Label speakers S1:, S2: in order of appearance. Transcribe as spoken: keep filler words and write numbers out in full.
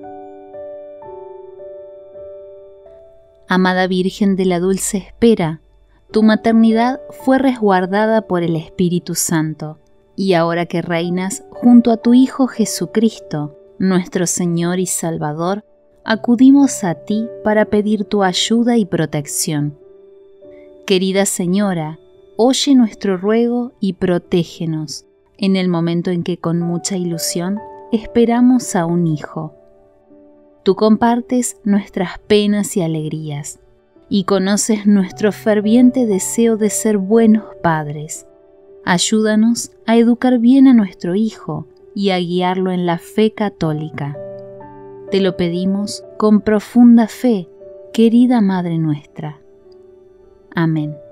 S1: Amada Virgen de la Dulce Espera, tu maternidad fue resguardada por el Espíritu Santo, y ahora que reinas junto a tu Hijo Jesucristo, nuestro Señor y Salvador, acudimos a ti para pedir tu ayuda y protección. Querida Señora, oye nuestro ruego y protégenos en el momento en que con mucha ilusión esperamos a un hijo. Tú compartes nuestras penas y alegrías y conoces nuestro ferviente deseo de ser buenos padres. Ayúdanos a educar bien a nuestro hijo y a guiarlo en la fe católica. Te lo pedimos con profunda fe, querida Madre nuestra. Amén.